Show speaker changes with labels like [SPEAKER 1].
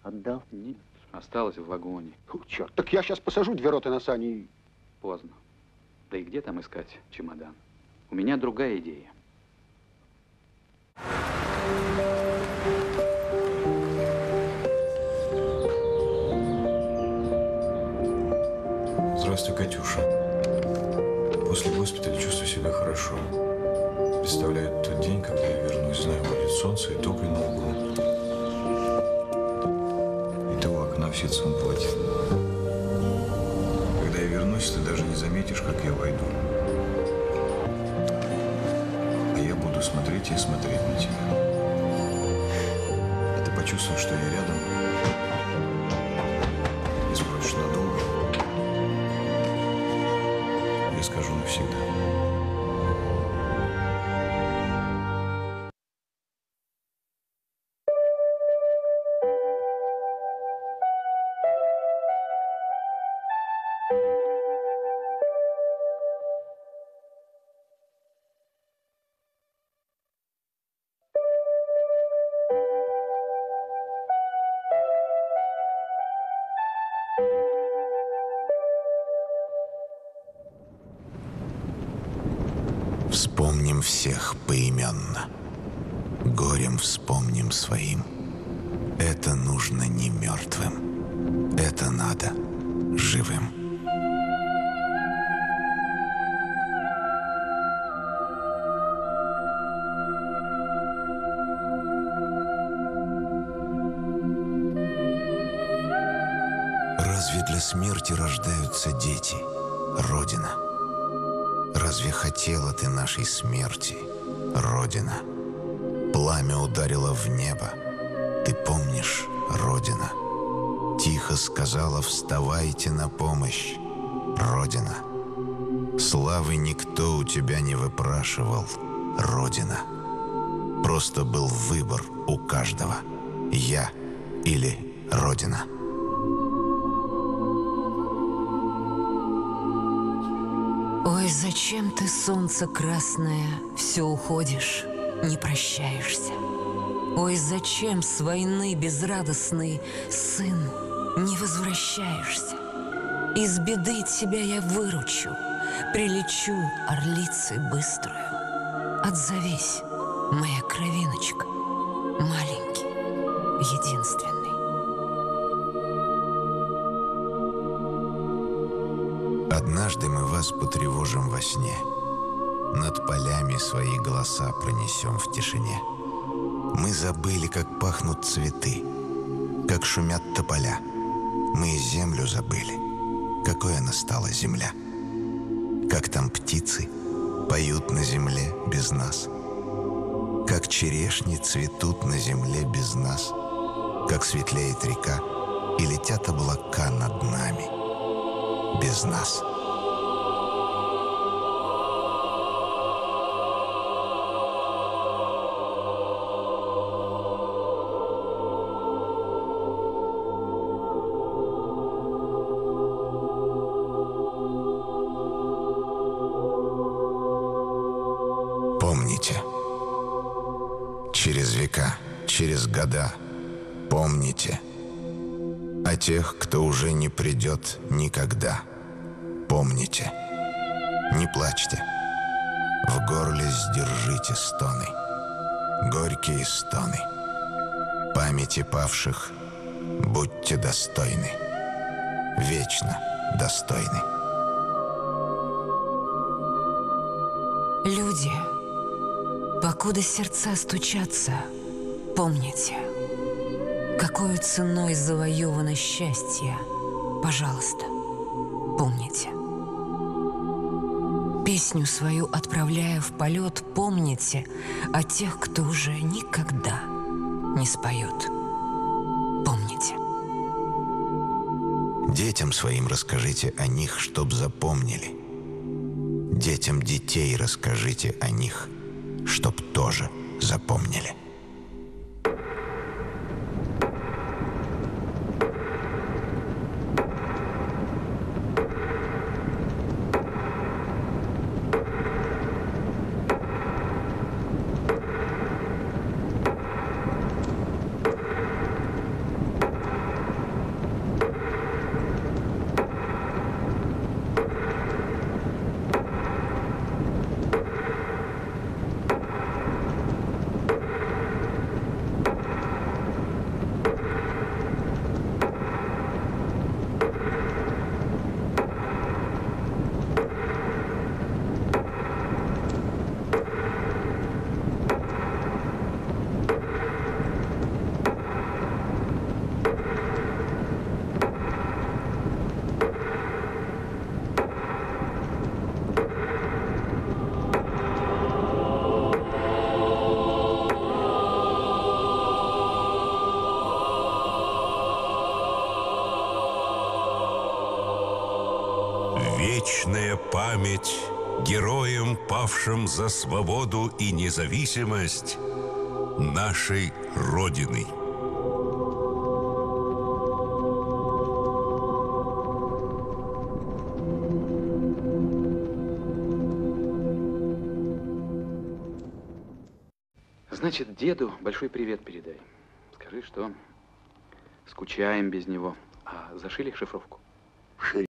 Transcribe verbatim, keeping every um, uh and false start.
[SPEAKER 1] Отдал?
[SPEAKER 2] Нет, осталось в вагоне.
[SPEAKER 1] Фу, черт, так я сейчас посажу две роты на сани и...
[SPEAKER 2] Поздно. Да и где там искать чемодан? У меня другая идея.
[SPEAKER 3] Здравствуй, Катюша. После госпиталя чувствую себя хорошо. Представляю тот день, когда я вернусь. Знаю, будет солнце и топлю на углу. И того окна в ситцевом платье. Когда я вернусь, ты даже не заметишь, как я войду. А я буду смотреть и смотреть на тебя. А ты почувствуешь, что я рядом. И спросишь, надолго? Я скажу навсегда.
[SPEAKER 4] Вспомним всех поименно, горем вспомним своим. Это нужно не мертвым, это надо живым. Разве для смерти рождаются дети, Родина? Разве хотела ты нашей смерти, Родина? Пламя ударило в небо. Ты помнишь, Родина? Тихо сказала: вставайте на помощь, Родина. Славы никто у тебя не выпрашивал, Родина. Просто был выбор у каждого: я или Родина.
[SPEAKER 5] Ой, зачем ты, солнце красное, все уходишь, не прощаешься? Ой, зачем с войны безрадостный, сын, не возвращаешься? Из беды тебя я выручу, прилечу орлицей быструю. Отзовись, моя кровиночка, маленький, единственный.
[SPEAKER 4] Однажды мы вас потревожим во сне, над полями свои голоса пронесем в тишине. Мы забыли, как пахнут цветы, как шумят тополя. Мы и землю забыли, какой она стала земля. Как там птицы поют на земле без нас, как черешни цветут на земле без нас, как светлеет река и летят облака над нами без нас. Помните, через века, через года, помните о тех, кто уже не придет никогда. Помните, не плачьте, в горле сдержите стоны, горькие стоны. Памяти павших будьте достойны, вечно достойны.
[SPEAKER 5] Люди, покуда сердца стучатся, помните, какой ценой завоевано счастье. Пожалуйста, помните. Песню свою отправляя в полет, помните о тех, кто уже никогда не споет. Помните.
[SPEAKER 4] Детям своим расскажите о них, чтоб запомнили. Детям детей расскажите о них, чтоб тоже запомнили.
[SPEAKER 6] Вечная память героям, павшим за свободу и независимость нашей Родины.
[SPEAKER 2] Значит, деду большой привет передай. Скажи, что скучаем без него. А зашили шифровку?